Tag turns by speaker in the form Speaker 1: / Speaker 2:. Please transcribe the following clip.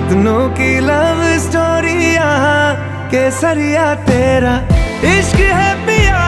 Speaker 1: कितनों की love story यहाँ केसरिया तेरा इश्क है पिया